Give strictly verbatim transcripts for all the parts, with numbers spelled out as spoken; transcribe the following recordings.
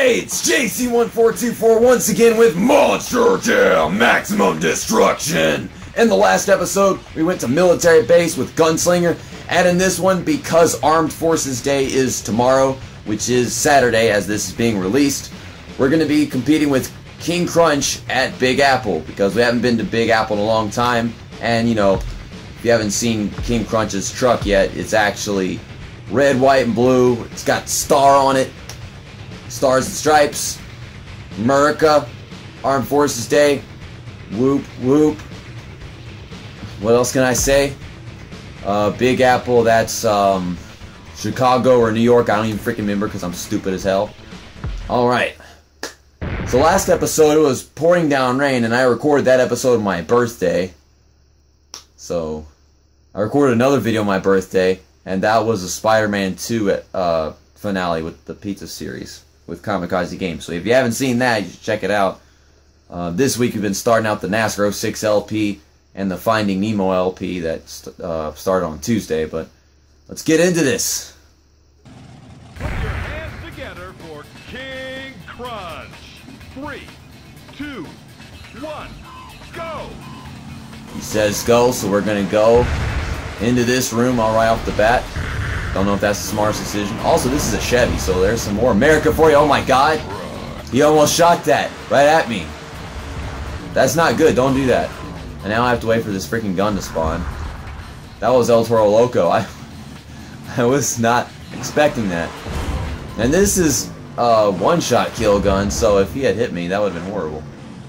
Hey, it's J C one four two four once again with Monster Jam Maximum Destruction. In the last episode, we went to military base with Gunslinger, and in this one, because Armed Forces Day is tomorrow, which is Saturday as this is being released, we're going to be competing with King Krunch at Big Apple, because we haven't been to Big Apple in a long time, and you know, if you haven't seen King Krunch's truck yet, it's actually red, white, and blue. It's got star on it. Stars and Stripes, America, Armed Forces Day, whoop, whoop. What else can I say? Uh, Big Apple, that's um, Chicago or New York. I don't even freaking remember because I'm stupid as hell. Alright. So last episode it was pouring down rain, and I recorded that episode on my birthday. So I recorded another video on my birthday, and that was a Spider-Man two at, uh, finale with the pizza series with Kamikaze Games. So if you haven't seen that, you should check it out. Uh, this week we've been starting out the NASCAR oh six L P and the Finding Nemo L P that st uh, started on Tuesday, but let's get into this. Put your hands together for King Krunch. Three, two, one, go! He says go, so we're gonna go into this room all right off the bat. Don't know if that's the smartest decision. Also, this is a Chevy, so there's some more America for you. Oh my god! He almost shot that right at me. That's not good. Don't do that. And now I have to wait for this freaking gun to spawn. That was El Toro Loco. I, I was not expecting that. And this is a one-shot kill gun, so if he had hit me, that would have been horrible.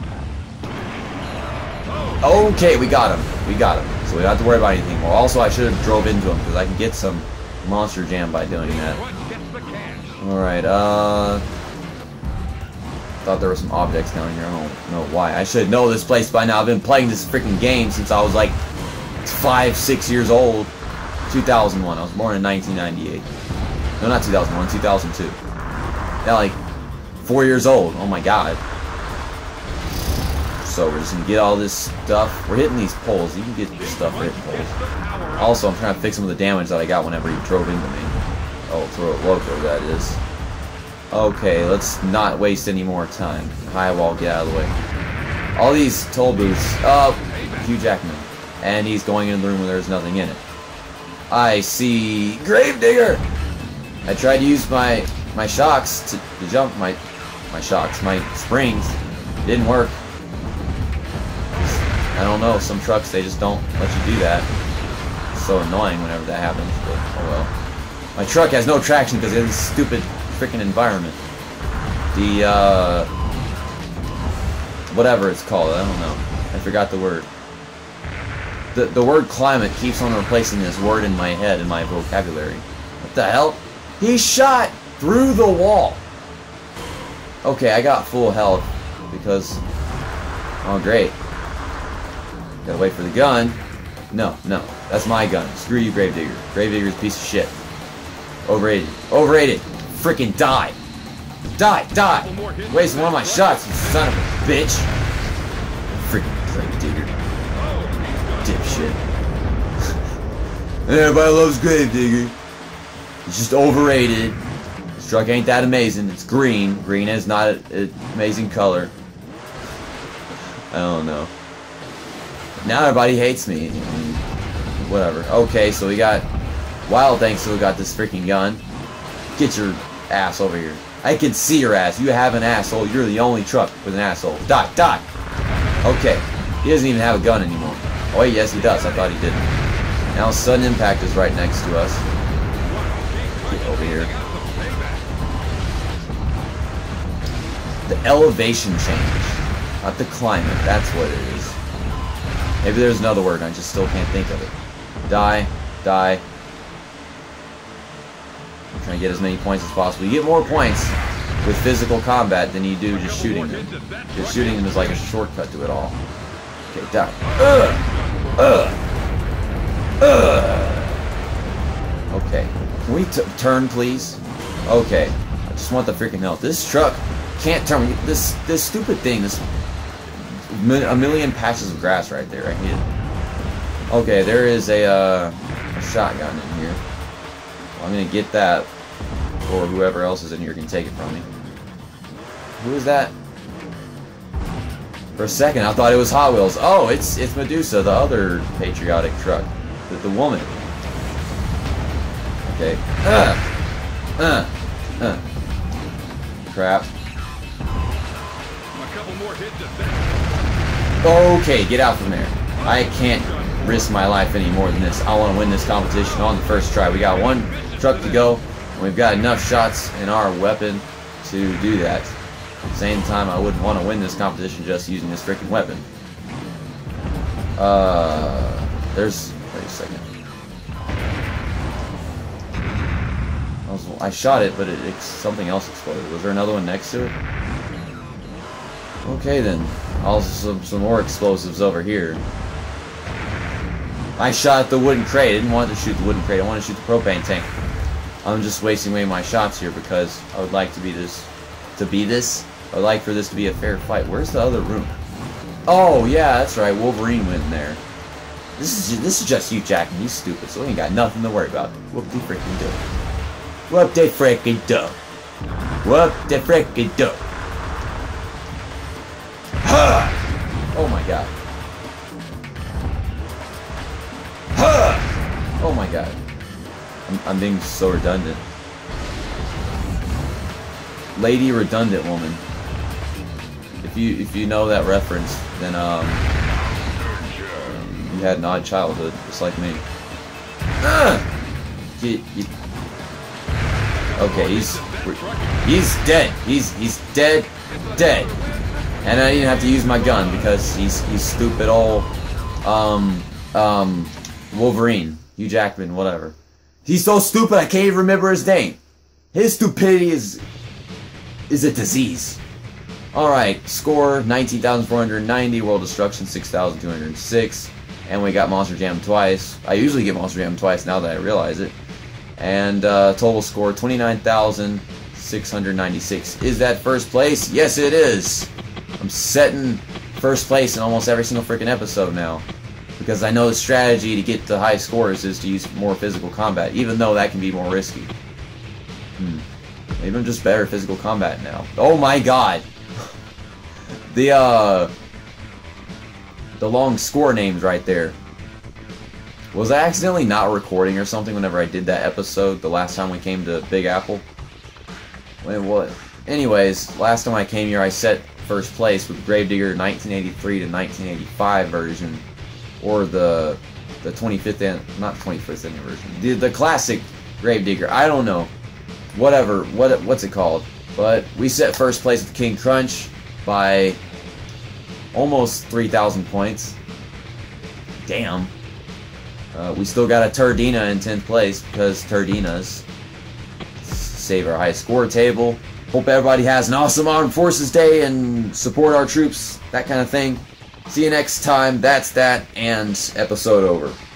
Okay, we got him. We got him. So we don't have to worry about anything more. Also, I should have drove into him because I can get some Monster Jam by doing that. Alright, uh... thought there were some objects down here. I don't know why. I should know this place by now. I've been playing this freaking game since I was like five, six years old. two thousand one. I was born in nineteen ninety-eight. No, not two thousand one, two thousand two. Yeah, like four years old. Oh my god. So we're just gonna get all this stuff. We're hitting these poles. You can get this stuff for hitting poles. Also, I'm trying to fix some of the damage that I got whenever he drove into me. Oh, throw it loco, that is. Okay, let's not waste any more time. High wall, get out of the way. All these toll booths. Oh, Hugh Jackman. And he's going into the room where there's nothing in it. I see Gravedigger! I tried to use my my shocks to, to jump my my shocks, my springs. Didn't work. I don't know, some trucks they just don't let you do that. It's so annoying whenever that happens, but oh well. My truck has no traction because of this stupid freaking environment. The uh whatever it's called, I don't know. I forgot the word. The the word climate keeps on replacing this word in my head in my vocabulary. What the hell? He shot through the wall. Okay, I got full health because oh great. Gotta wait for the gun. No, no. That's my gun. Screw you, Gravedigger. Gravedigger's a piece of shit. Overrated. Overrated. Freaking die. Die, die. Wasting one of my shots, you son of a bitch. Freaking Gravedigger. Dipshit. Everybody loves Gravedigger. He's just overrated. This truck ain't that amazing. It's green. Green is not an amazing color. I don't know. Now everybody hates me. Whatever. Okay, so we got Wild Thanks, so we got this freaking gun. Get your ass over here. I can see your ass. You have an asshole. You're the only truck with an asshole. Die, die. Okay. He doesn't even have a gun anymore. Oh wait, yes he does. I thought he didn't. Now Sudden Impact is right next to us. Get over here. The elevation change. Not the climate. That's what it is. Maybe there's another word, I just still can't think of it. Die, die. I'm trying to get as many points as possible. You get more points with physical combat than you do just shooting them. Just shooting them is like a shortcut to it all. Okay, die. Ugh! Ugh! Ugh! Okay. Can we t turn, please? Okay. I just want the freaking health. This truck can't turn. This, this stupid thing, this... a million patches of grass right there. I hit it. Okay, there is a, uh, a shotgun in here. Well, I'm gonna get that, or whoever else is in here can take it from me. Who is that? For a second, I thought it was Hot Wheels. Oh, it's it's Madusa, the other patriotic truck, the, the woman. Okay. Uh, uh, uh. Crap. A couple more hits at that. Okay, get out from there. I can't risk my life any more than this. I want to win this competition on the first try. We got one truck to go, and we've got enough shots in our weapon to do that. At the same time, I wouldn't want to win this competition just using this freaking weapon. Uh, there's... Wait a second. I, was, I shot it, but it, it, something else exploded. Was there another one next to it? Okay then. Also some, some more explosives over here. I shot the wooden crate. I didn't want to shoot the wooden crate. I want to shoot the propane tank. I'm just wasting away my shots here because I would like to be this... To be this? I would like for this to be a fair fight. Where's the other room? Oh, yeah, that's right. Wolverine went in there. This is just, this is just you, Jack, and you stupid, so we ain't got nothing to worry about. Whoop de freaking do. Whoop de freaking do. Whoop de freaking do. Ha! Oh my god. Ha! Oh my god. I'm, I'm being so redundant. Lady Redundant Woman. If you if you know that reference, then um you had an odd childhood, just like me. Ah! You, you, okay, he's he's dead. He's he's dead, dead. And I didn't have to use my gun because he's he's stupid old um um Wolverine, Hugh Jackman, whatever. He's so stupid I can't even remember his name. His stupidity is is a disease. Alright, score nineteen thousand four hundred ninety, World Destruction six thousand two hundred six, and we got Monster Jam twice. I usually get Monster Jam twice now that I realize it. And uh, total score twenty-nine thousand six hundred ninety-six. Is that first place? Yes, it is. I'm setting first place in almost every single freaking episode now. Because I know the strategy to get the high scores is to use more physical combat, even though that can be more risky. Hmm. Maybe I'm just better at physical combat now. Oh my god! The, uh... The long score names right there. Was I accidentally not recording or something whenever I did that episode the last time we came to Big Apple? Wait, what? Anyways, last time I came here I set first place with Gravedigger nineteen eighty-three to nineteen eighty-five version. Or the the twenty-fifth, an, not twenty-fifth anniversary. The, the classic Gravedigger. I don't know. Whatever. What What's it called? But we set first place with King Krunch by almost three thousand points. Damn. Uh, we still got a Turdina in tenth place because Turdinas save our high score table. Hope everybody has an awesome Armed Forces Day and support our troops, that kind of thing. See you next time. That's that, and episode over.